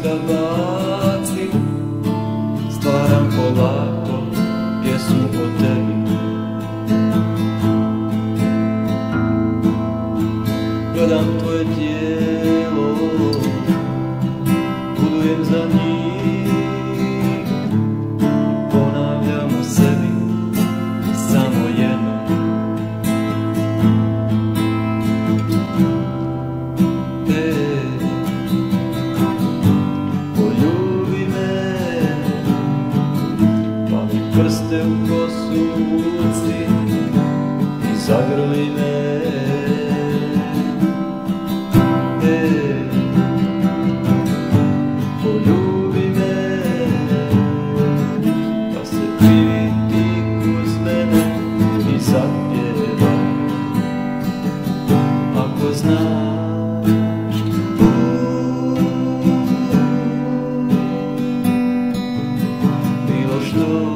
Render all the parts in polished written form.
kad bacim, stvaram polako pjesmu o tebi. Gledam tvoje tijelo, budujem za njih, ponavljam o sebi samo jedno. Poljubi me, pa mi prste u kosu uci i zagrli me. Poljubi me, pa se priviti kroz mene i zapjevaj, ako znaš. Bilo što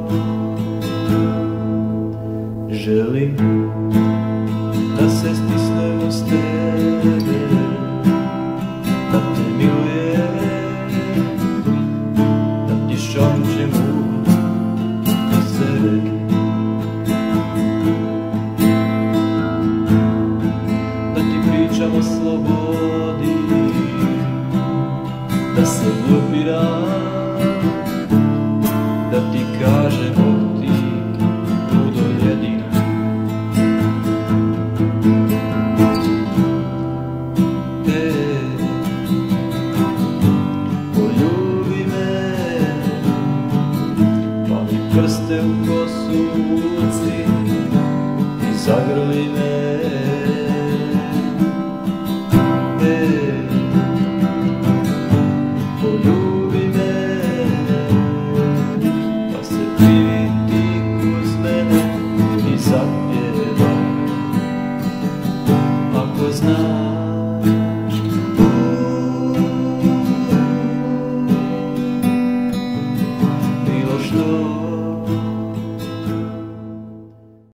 želim da se stisnem uz tebe, da te milujem, da ti šapćem u sebe. Da ti pričam o slobodi, da se ljubiram, da ti kažem o ti budo jedina. Poljubi me, pa mi prste u kosu uci i zagrli me.